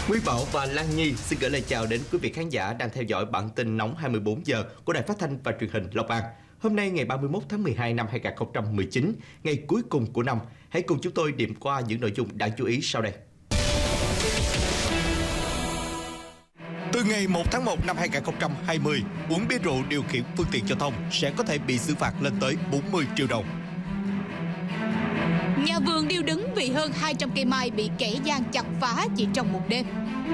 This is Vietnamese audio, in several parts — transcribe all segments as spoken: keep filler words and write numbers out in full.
Quý Bảo và Lan Nhi xin gửi lời chào đến quý vị khán giả đang theo dõi bản tin nóng hai mươi bốn giờ của Đài Phát thanh và Truyền hình Long An. Hôm nay ngày ba mươi mốt tháng mười hai năm hai nghìn không trăm mười chín, ngày cuối cùng của năm, hãy cùng chúng tôi điểm qua những nội dung đáng chú ý sau đây. Từ ngày một tháng một năm hai nghìn không trăm hai mươi, uống bia rượu điều khiển phương tiện giao thông sẽ có thể bị xử phạt lên tới bốn mươi triệu đồng. Nhà vườn điêu đứng vì hơn hai trăm cây mai bị kẻ gian chặt phá chỉ trong một đêm.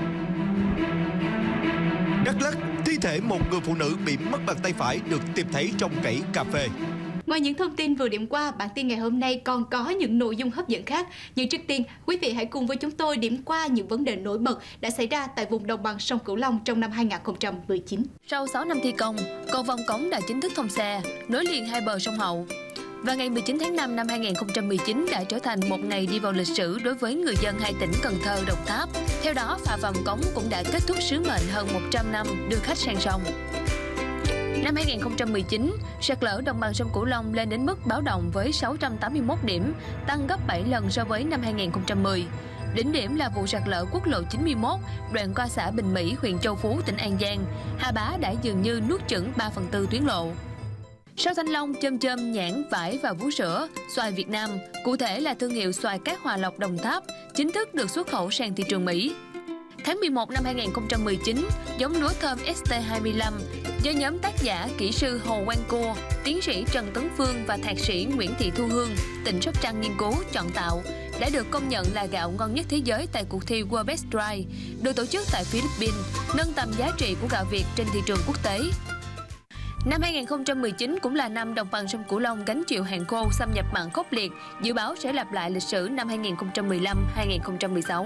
Đắk Lắk, thi thể một người phụ nữ bị mất bàn tay phải được tìm thấy trong rẫy cà phê. Ngoài những thông tin vừa điểm qua, bản tin ngày hôm nay còn có những nội dung hấp dẫn khác. Nhưng trước tiên, quý vị hãy cùng với chúng tôi điểm qua những vấn đề nổi bật đã xảy ra tại vùng đồng bằng sông Cửu Long trong năm hai nghìn không trăm mười chín. Sau sáu năm thi công, cầu Vòng Cống đã chính thức thông xe, nối liền hai bờ sông Hậu. Và ngày mười chín tháng năm năm hai nghìn không trăm mười chín đã trở thành một ngày đi vào lịch sử đối với người dân hai tỉnh Cần Thơ, Đồng Tháp. Theo đó, phà Vàm Cống cũng đã kết thúc sứ mệnh hơn một trăm năm đưa khách sang sông. Năm hai nghìn không trăm mười chín, sạt lở đồng bằng sông Cửu Long lên đến mức báo động với sáu trăm tám mươi mốt điểm, tăng gấp bảy lần so với năm hai nghìn không trăm mười. Đỉnh điểm là vụ sạt lở quốc lộ chín mươi mốt, đoạn qua xã Bình Mỹ, huyện Châu Phú, tỉnh An Giang. Hà Bá đã dường như nuốt chửng ba phần tư tuyến lộ. Sau thanh long, chôm chôm, nhãn, vải và vú sữa, xoài Việt Nam, cụ thể là thương hiệu xoài Cát Hòa Lộc Đồng Tháp, chính thức được xuất khẩu sang thị trường Mỹ. Tháng mười một năm hai nghìn không trăm mười chín, giống lúa thơm S T hai mươi lăm do nhóm tác giả kỹ sư Hồ Quang Cua, tiến sĩ Trần Tấn Phương và thạc sĩ Nguyễn Thị Thu Hương, tỉnh Sóc Trăng nghiên cứu, chọn tạo, đã được công nhận là gạo ngon nhất thế giới tại cuộc thi World Best Dry, được tổ chức tại Philippines, nâng tầm giá trị của gạo Việt trên thị trường quốc tế. Năm hai nghìn không trăm mười chín cũng là năm đồng bằng sông Cửu Long gánh chịu hạn khô xâm nhập mặn khốc liệt, dự báo sẽ lặp lại lịch sử năm hai nghìn không trăm mười lăm đến hai nghìn không trăm mười sáu.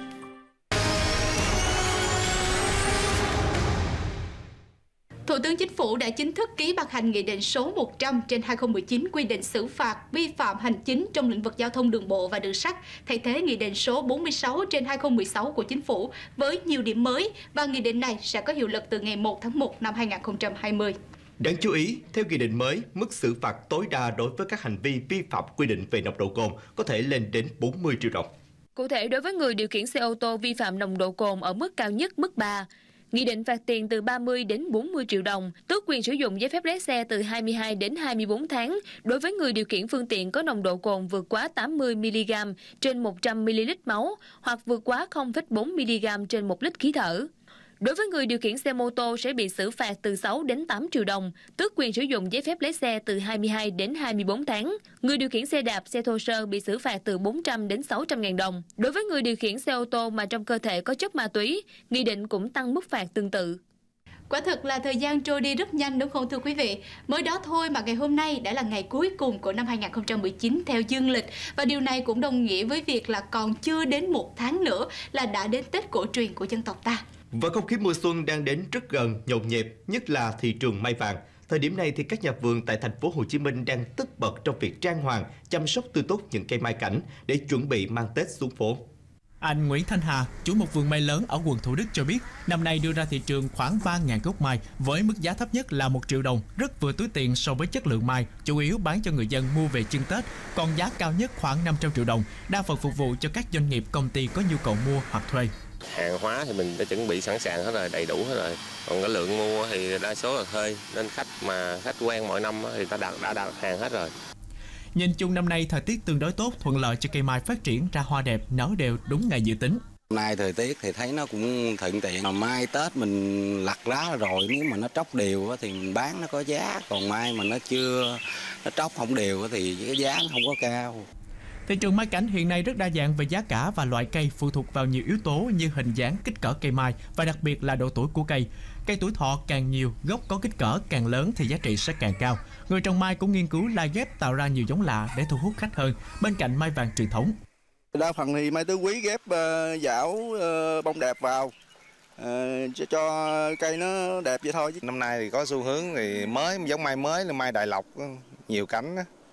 Thủ tướng Chính phủ đã chính thức ký ban hành Nghị định số một trăm trên hai nghìn không trăm mười chín quy định xử phạt vi phạm hành chính trong lĩnh vực giao thông đường bộ và đường sắt, thay thế Nghị định số bốn mươi sáu trên hai nghìn không trăm mười sáu của Chính phủ với nhiều điểm mới, và nghị định này sẽ có hiệu lực từ ngày một tháng một năm hai nghìn không trăm hai mươi. Đáng chú ý, theo nghị định mới, mức xử phạt tối đa đối với các hành vi vi phạm quy định về nồng độ cồn có thể lên đến bốn mươi triệu đồng. Cụ thể, đối với người điều khiển xe ô tô vi phạm nồng độ cồn ở mức cao nhất mức ba, nghị định phạt tiền từ ba mươi đến bốn mươi triệu đồng, tước quyền sử dụng giấy phép lái xe từ hai mươi hai đến hai mươi bốn tháng đối với người điều khiển phương tiện có nồng độ cồn vượt quá tám mươi mi-li-gam trên một trăm mi-li-lít máu hoặc vượt quá không phẩy bốn mi-li-gam trên một lít khí thở. Đối với người điều khiển xe mô tô sẽ bị xử phạt từ sáu đến tám triệu đồng, tước quyền sử dụng giấy phép lái xe từ hai mươi hai đến hai mươi bốn tháng. Người điều khiển xe đạp, xe thô sơ bị xử phạt từ bốn trăm đến sáu trăm ngàn đồng. Đối với người điều khiển xe ô tô mà trong cơ thể có chất ma túy, nghị định cũng tăng mức phạt tương tự. Quả thật là thời gian trôi đi rất nhanh đúng không thưa quý vị? Mới đó thôi mà ngày hôm nay đã là ngày cuối cùng của năm hai nghìn không trăm mười chín theo dương lịch, và điều này cũng đồng nghĩa với việc là còn chưa đến một tháng nữa là đã đến Tết cổ truyền của dân tộc ta. Và không khí mùa xuân đang đến rất gần, nhộn nhịp, nhất là thị trường mai vàng. Thời điểm này thì các nhà vườn tại thành phố Hồ Chí Minh đang tất bật trong việc trang hoàng, chăm sóc tươi tốt những cây mai cảnh để chuẩn bị mang Tết xuống phố. Anh Nguyễn Thanh Hà, chủ một vườn mai lớn ở quận Thủ Đức cho biết, năm nay đưa ra thị trường khoảng ba nghìn gốc mai với mức giá thấp nhất là một triệu đồng, rất vừa túi tiền so với chất lượng mai, chủ yếu bán cho người dân mua về chưng Tết, còn giá cao nhất khoảng năm trăm triệu đồng, đa phần phục vụ cho các doanh nghiệp, công ty có nhu cầu mua hoặc thuê. Hàng hóa thì mình đã chuẩn bị sẵn sàng hết rồi, đầy đủ hết rồi. Còn cái lượng mua thì đa số là thuê, nên khách mà khách quen mọi năm thì ta đã, đã đặt hàng hết rồi. Nhìn chung năm nay thời tiết tương đối tốt, thuận lợi cho cây mai phát triển ra hoa đẹp, nở đều đúng ngày dự tính. Hôm nay thời tiết thì thấy nó cũng thuận tiện. Mà mai Tết mình lặt lá rồi, nếu mà nó tróc đều thì mình bán nó có giá. Còn mai mà nó chưa, nó tróc không đều thì cái giá nó không có cao. Thị trường mai cảnh hiện nay rất đa dạng về giá cả và loại cây, phụ thuộc vào nhiều yếu tố như hình dáng, kích cỡ cây mai và đặc biệt là độ tuổi của cây. Cây tuổi thọ càng nhiều, gốc có kích cỡ càng lớn thì giá trị sẽ càng cao. Người trồng mai cũng nghiên cứu lai ghép tạo ra nhiều giống lạ để thu hút khách hơn, bên cạnh mai vàng truyền thống. Đa phần thì mai tứ quý ghép uh, dảo uh, bông đẹp vào uh, cho, cho cây nó đẹp vậy thôi. Năm nay thì có xu hướng thì mới, giống mai mới là mai Đại Lộc, nhiều cánh,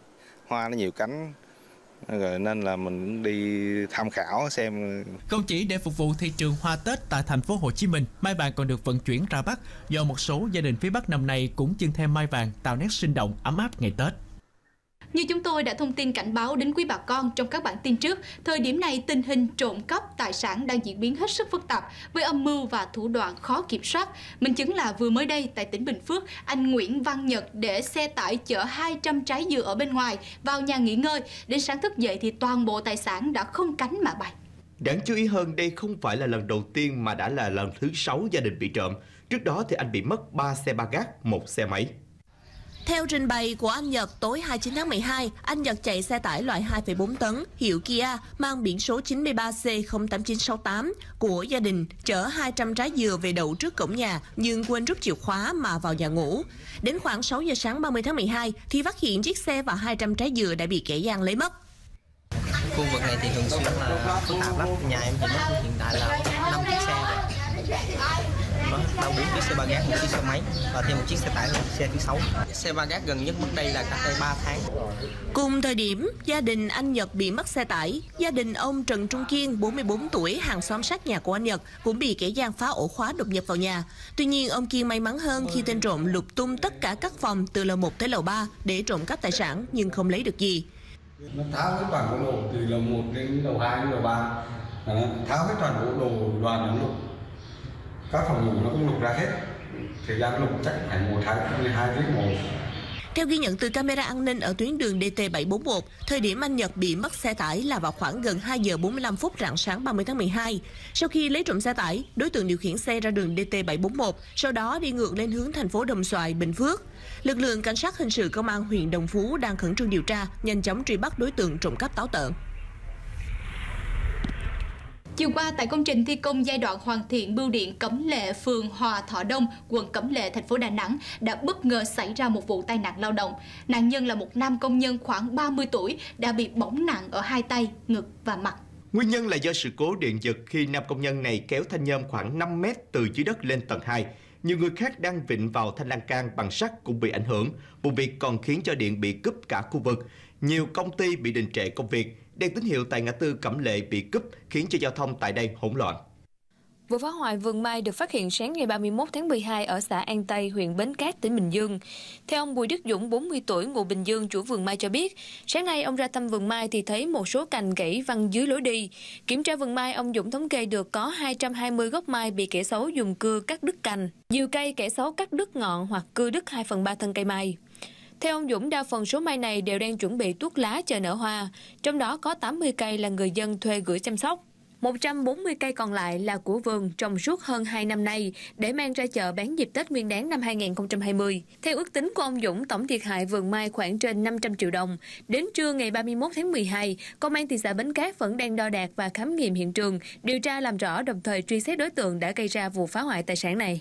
hoa nó nhiều cánh. Rồi nên là mình đi tham khảo xem. Không chỉ để phục vụ thị trường hoa Tết tại thành phố Hồ Chí Minh, mai vàng còn được vận chuyển ra Bắc, do một số gia đình phía Bắc năm nay cũng chưng thêm mai vàng tạo nét sinh động, ấm áp ngày Tết. Như chúng tôi đã thông tin cảnh báo đến quý bà con trong các bản tin trước, thời điểm này tình hình trộm cắp tài sản đang diễn biến hết sức phức tạp với âm mưu và thủ đoạn khó kiểm soát. Minh chứng là vừa mới đây tại tỉnh Bình Phước, anh Nguyễn Văn Nhật để xe tải chở hai trăm trái dừa ở bên ngoài vào nhà nghỉ ngơi. Đến sáng thức dậy thì toàn bộ tài sản đã không cánh mà bay. Đáng chú ý hơn, đây không phải là lần đầu tiên mà đã là lần thứ sáu gia đình bị trộm. Trước đó thì anh bị mất ba xe ba gác, một xe máy. Theo trình bày của anh Nhật, tối hai mươi chín tháng mười hai, anh Nhật chạy xe tải loại hai phẩy bốn tấn hiệu Kia mang biển số chín mươi ba C không tám chín sáu tám của gia đình chở hai trăm trái dừa về đậu trước cổng nhà nhưng quên rút chìa khóa mà vào nhà ngủ. Đến khoảng sáu giờ sáng ba mươi tháng mười hai thì phát hiện chiếc xe và hai trăm trái dừa đã bị kẻ gian lấy mất. Khu vực này thì thường xuyên là phức tạp lắm. Nhà em thì mất hiện tại là năm chiếc xe rồi. Nó đau bốn chiếc xe ba gác, một chiếc xe máy và thêm một chiếc xe tải, xe thứ sáu. Xe ba gác gần nhất mất đây là cách đây ba tháng. Cùng thời điểm, gia đình anh Nhật bị mất xe tải, gia đình ông Trần Trung Kiên, bốn mươi bốn tuổi, hàng xóm sát nhà của anh Nhật, cũng bị kẻ gian phá ổ khóa đột nhập vào nhà. Tuy nhiên, ông Kiên may mắn hơn khi tên trộm lục tung tất cả các phòng từ lầu một tới lầu ba để trộm cắp tài sản nhưng không lấy được gì. Nó tháo hết toàn bộ đồ từ lầu một đến lầu hai đến lầu ba, tháo hết toàn bộ đồ đoàn nó lục. Các phòng ngủ nó cũng lục ra hết. Thời gian lục chắc phải một tháng, mười hai tiếng một. Theo ghi nhận từ camera an ninh ở tuyến đường D T bảy bốn một, thời điểm anh Nhật bị mất xe tải là vào khoảng gần hai giờ bốn mươi lăm phút rạng sáng ba mươi tháng mười hai. Sau khi lấy trộm xe tải, đối tượng điều khiển xe ra đường D T bảy bốn một, sau đó đi ngược lên hướng thành phố Đồng Xoài, Bình Phước. Lực lượng cảnh sát hình sự công an huyện Đồng Phú đang khẩn trương điều tra, nhanh chóng truy bắt đối tượng trộm cắp táo tợn. Chiều qua, tại công trình thi công giai đoạn hoàn thiện bưu điện Cẩm Lệ, phường Hòa Thọ Đông, quận Cẩm Lệ, thành phố Đà Nẵng đã bất ngờ xảy ra một vụ tai nạn lao động. Nạn nhân là một nam công nhân khoảng ba mươi tuổi đã bị bỏng nặng ở hai tay, ngực và mặt. Nguyên nhân là do sự cố điện giật khi nam công nhân này kéo thanh nhôm khoảng năm mét từ dưới đất lên tầng hai. Nhiều người khác đang vịn vào thanh lan can bằng sắt cũng bị ảnh hưởng. Vụ việc còn khiến cho điện bị cúp cả khu vực. Nhiều công ty bị đình trệ công việc. Đèn tín hiệu tại ngã tư Cẩm Lệ bị cúp khiến cho giao thông tại đây hỗn loạn. Vụ phá hoại vườn mai được phát hiện sáng ngày ba mươi mốt tháng mười hai ở xã An Tây, huyện Bến Cát, tỉnh Bình Dương. Theo ông Bùi Đức Dũng, bốn mươi tuổi, ngụ Bình Dương, chủ vườn mai cho biết, sáng nay ông ra thăm vườn mai thì thấy một số cành gãy văng dưới lối đi. Kiểm tra vườn mai, ông Dũng thống kê được có hai trăm hai mươi gốc mai bị kẻ xấu dùng cưa cắt đứt cành. Nhiều cây kẻ xấu cắt đứt ngọn hoặc cưa đứt hai phần ba thân cây mai. Theo ông Dũng, đa phần số mai này đều đang chuẩn bị tuốt lá chờ nở hoa, trong đó có tám mươi cây là người dân thuê gửi chăm sóc. một trăm bốn mươi cây còn lại là của vườn trồng suốt hơn hai năm nay để mang ra chợ bán dịp Tết Nguyên đán năm hai nghìn không trăm hai mươi. Theo ước tính của ông Dũng, tổng thiệt hại vườn mai khoảng trên năm trăm triệu đồng. Đến trưa ngày ba mươi mốt tháng mười hai, Công an thị xã Bến Cát vẫn đang đo đạc và khám nghiệm hiện trường, điều tra làm rõ đồng thời truy xét đối tượng đã gây ra vụ phá hoại tài sản này.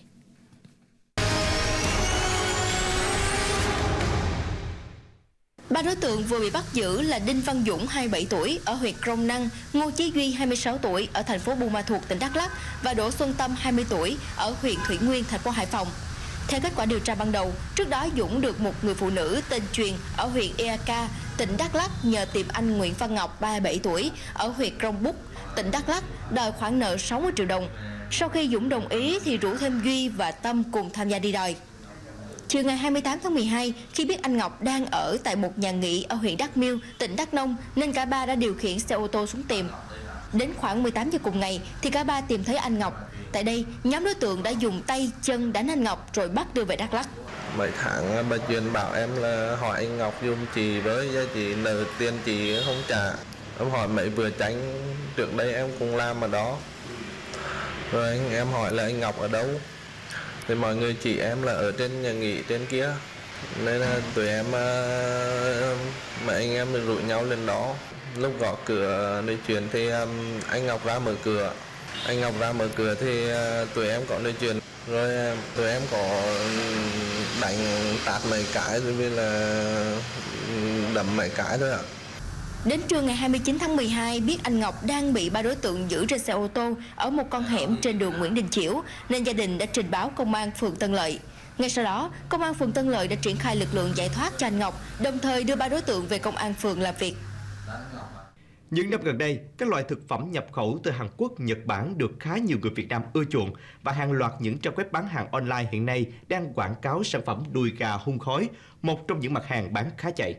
Ba đối tượng vừa bị bắt giữ là Đinh Văn Dũng, hai mươi bảy tuổi, ở huyện Krông Năng, Ngô Chí Duy, hai mươi sáu tuổi, ở thành phố Buôn Ma Thuột, tỉnh Đắk Lắk và Đỗ Xuân Tâm, hai mươi tuổi, ở huyện Thủy Nguyên, thành phố Hải Phòng. Theo kết quả điều tra ban đầu, trước đó Dũng được một người phụ nữ tên Truyền ở huyện Eak, tỉnh Đắk Lắk nhờ tìm anh Nguyễn Văn Ngọc, ba mươi bảy tuổi, ở huyện Krông Búc, tỉnh Đắk Lắk đòi khoản nợ sáu mươi triệu đồng. Sau khi Dũng đồng ý thì rủ thêm Duy và Tâm cùng tham gia đi đòi. Chiều ngày hai mươi tám tháng mười hai, khi biết anh Ngọc đang ở tại một nhà nghỉ ở huyện Đắk Miêu, tỉnh Đắk Nông, nên cả ba đã điều khiển xe ô tô xuống tìm. Đến khoảng mười tám giờ cùng ngày thì cả ba tìm thấy anh Ngọc. Tại đây, nhóm đối tượng đã dùng tay, chân đánh anh Ngọc rồi bắt đưa về Đắk Lắk. Mấy tháng bà Truyền bảo em là hỏi anh Ngọc dùng chị với, chị nợ tiền chị không trả. Em hỏi mấy vừa tránh trước đây em cũng làm ở đó. Rồi anh em hỏi là anh Ngọc ở đâu. Thì mọi người chỉ em là ở trên nhà nghỉ trên kia, nên là tụi em mấy anh em rủ nhau lên đó. Lúc gõ cửa nói chuyện thì anh Ngọc ra mở cửa anh Ngọc ra mở cửa thì tụi em có nói chuyện, rồi tụi em có đánh tát mấy cái rồi vì là đấm mấy cái thôi ạ. Đến trưa ngày hai mươi chín tháng mười hai, biết anh Ngọc đang bị ba đối tượng giữ trên xe ô tô ở một con hẻm trên đường Nguyễn Đình Chiểu, nên gia đình đã trình báo công an phường Tân Lợi. Ngay sau đó, công an phường Tân Lợi đã triển khai lực lượng giải thoát cho anh Ngọc, đồng thời đưa ba đối tượng về công an phường làm việc. Những năm gần đây, các loại thực phẩm nhập khẩu từ Hàn Quốc, Nhật Bản được khá nhiều người Việt Nam ưa chuộng và hàng loạt những trang web bán hàng online hiện nay đang quảng cáo sản phẩm đùi gà hun khói, một trong những mặt hàng bán khá chạy.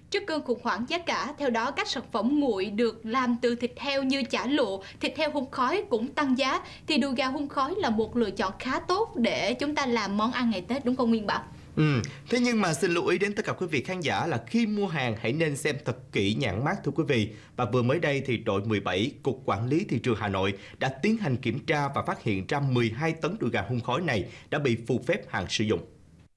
Trước cơn khủng hoảng giá cả, theo đó các sản phẩm nguội được làm từ thịt heo như chả lụa, thịt heo hun khói cũng tăng giá, thì đùi gà hun khói là một lựa chọn khá tốt để chúng ta làm món ăn ngày Tết, đúng không Nguyên Bảo? Ừ, thế nhưng mà xin lưu ý đến tất cả quý vị khán giả là khi mua hàng hãy nên xem thật kỹ nhãn mác thưa quý vị. Và vừa mới đây thì đội mười bảy, Cục Quản lý Thị trường Hà Nội đã tiến hành kiểm tra và phát hiện ra mười hai tấn đùi gà hun khói này đã bị phù phép hạn sử dụng.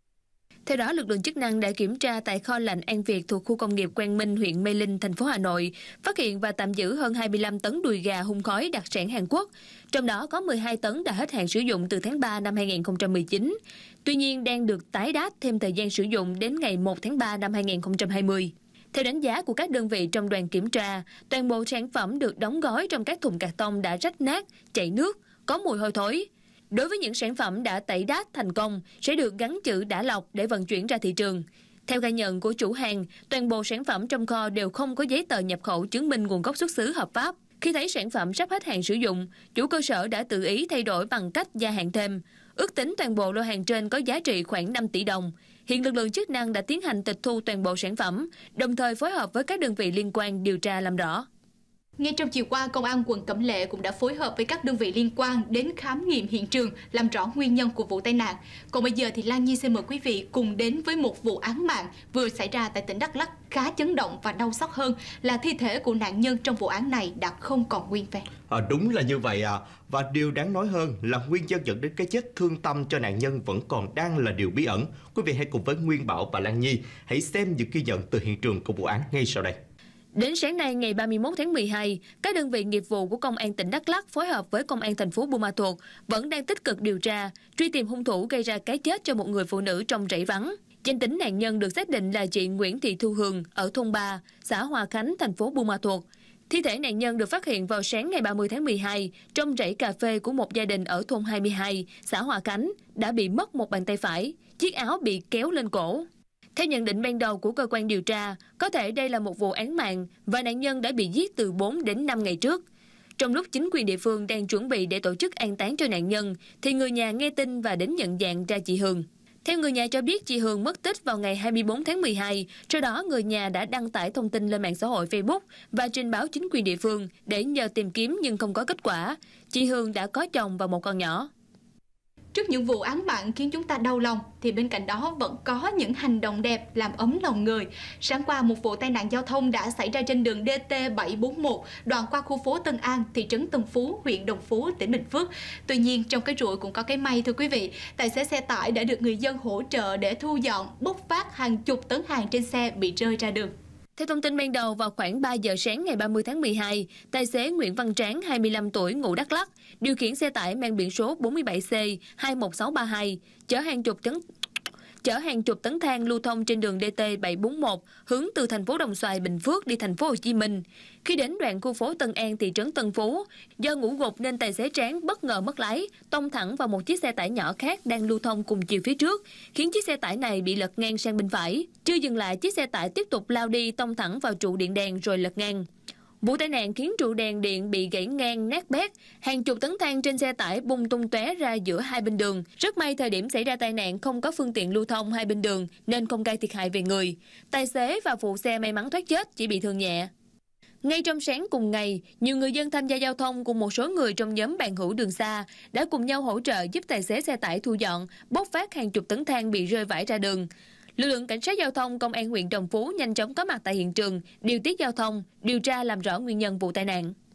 Theo đó, lực lượng chức năng đã kiểm tra tại kho lạnh An Việt thuộc khu công nghiệp Quang Minh, huyện Mê Linh, thành phố Hà Nội, phát hiện và tạm giữ hơn hai mươi lăm tấn đùi gà hun khói đặc sản Hàn Quốc. Trong đó có mười hai tấn đã hết hạn sử dụng từ tháng ba năm hai nghìn không trăm mười chín. Tuy nhiên, đang được tái đát thêm thời gian sử dụng đến ngày một tháng ba năm hai nghìn không trăm hai mươi. Theo đánh giá của các đơn vị trong đoàn kiểm tra, toàn bộ sản phẩm được đóng gói trong các thùng cạc tông đã rách nát, chảy nước, có mùi hôi thối. Đối với những sản phẩm đã tẩy đát thành công sẽ được gắn chữ đã lọc để vận chuyển ra thị trường. Theo khai nhận của chủ hàng, toàn bộ sản phẩm trong kho đều không có giấy tờ nhập khẩu chứng minh nguồn gốc xuất xứ hợp pháp. Khi thấy sản phẩm sắp hết hạn sử dụng, chủ cơ sở đã tự ý thay đổi bằng cách gia hạn thêm. Ước tính toàn bộ lô hàng trên có giá trị khoảng năm tỷ đồng. Hiện lực lượng chức năng đã tiến hành tịch thu toàn bộ sản phẩm, đồng thời phối hợp với các đơn vị liên quan điều tra làm rõ. Ngay trong chiều qua, Công an quận Cẩm Lệ cũng đã phối hợp với các đơn vị liên quan đến khám nghiệm hiện trường, làm rõ nguyên nhân của vụ tai nạn. Còn bây giờ thì Lan Nhi xin mời quý vị cùng đến với một vụ án mạng vừa xảy ra tại tỉnh Đắk Lắk khá chấn động và đau xót hơn là thi thể của nạn nhân trong vụ án này đã không còn nguyên vẹn. À, đúng là như vậy à. Và điều đáng nói hơn là nguyên nhân dẫn đến cái chết thương tâm cho nạn nhân vẫn còn đang là điều bí ẩn. Quý vị hãy cùng với Nguyên Bảo và Lan Nhi hãy xem những ghi nhận từ hiện trường của vụ án ngay sau đây. Đến sáng nay ngày ba mươi mốt tháng mười hai, các đơn vị nghiệp vụ của Công an tỉnh Đắk Lắk phối hợp với Công an thành phố Buôn Ma Thuột vẫn đang tích cực điều tra, truy tìm hung thủ gây ra cái chết cho một người phụ nữ trong rẫy vắng. Danh tính nạn nhân được xác định là chị Nguyễn Thị Thu Hường ở thôn ba, xã Hòa Khánh, thành phố Buôn Ma Thuột. Thi thể nạn nhân được phát hiện vào sáng ngày ba mươi tháng mười hai trong rẫy cà phê của một gia đình ở thôn hai mươi hai, xã Hòa Khánh, đã bị mất một bàn tay phải, chiếc áo bị kéo lên cổ. Theo nhận định ban đầu của cơ quan điều tra, có thể đây là một vụ án mạng và nạn nhân đã bị giết từ bốn đến năm ngày trước. Trong lúc chính quyền địa phương đang chuẩn bị để tổ chức an táng cho nạn nhân, thì người nhà nghe tin và đến nhận dạng ra chị Hường. Theo người nhà cho biết, chị Hường mất tích vào ngày hai mươi bốn tháng mười hai, sau đó người nhà đã đăng tải thông tin lên mạng xã hội Facebook và trình báo chính quyền địa phương để nhờ tìm kiếm nhưng không có kết quả. Chị Hường đã có chồng và một con nhỏ. Trước những vụ án mạng khiến chúng ta đau lòng, thì bên cạnh đó vẫn có những hành động đẹp làm ấm lòng người. Sáng qua, một vụ tai nạn giao thông đã xảy ra trên đường D T bảy bốn mốt, đoạn qua khu phố Tân An, thị trấn Tân Phú, huyện Đồng Phú, tỉnh Bình Phước. Tuy nhiên, trong cái rủi cũng có cái may thưa quý vị. Tài xế xe tải đã được người dân hỗ trợ để thu dọn, bốc phát hàng chục tấn hàng trên xe bị rơi ra đường. Theo thông tin ban đầu, vào khoảng ba giờ sáng ngày ba mươi tháng mười hai, tài xế Nguyễn Văn Tráng, hai mươi lăm tuổi, ngụ Đắk Lắk, điều khiển xe tải mang biển số bốn mươi bảy C hai một sáu ba hai, chở hàng chục tấn chở hàng chục tấn than lưu thông trên đường D T bảy bốn mốt hướng từ thành phố Đồng Xoài, Bình Phước đi thành phố Hồ Chí Minh. Khi đến đoạn khu phố Tân An, thị trấn Tân Phú, do ngủ gục nên tài xế Tráng bất ngờ mất lái, tông thẳng vào một chiếc xe tải nhỏ khác đang lưu thông cùng chiều phía trước, khiến chiếc xe tải này bị lật ngang sang bên phải. Chưa dừng lại, chiếc xe tải tiếp tục lao đi, tông thẳng vào trụ điện đèn rồi lật ngang. Vụ tai nạn khiến trụ đèn điện bị gãy ngang nát bét, hàng chục tấn than trên xe tải bung tung tóe ra giữa hai bên đường. Rất may thời điểm xảy ra tai nạn không có phương tiện lưu thông hai bên đường nên không gây thiệt hại về người. Tài xế và phụ xe may mắn thoát chết, chỉ bị thương nhẹ. Ngay trong sáng cùng ngày, nhiều người dân tham gia giao thông cùng một số người trong nhóm bạn hữu đường xa đã cùng nhau hỗ trợ giúp tài xế xe tải thu dọn, bốc phát hàng chục tấn than bị rơi vãi ra đường. Lực lượng cảnh sát giao thông công an huyện Đồng Phú nhanh chóng có mặt tại hiện trường, điều tiết giao thông, điều tra làm rõ nguyên nhân vụ tai nạn.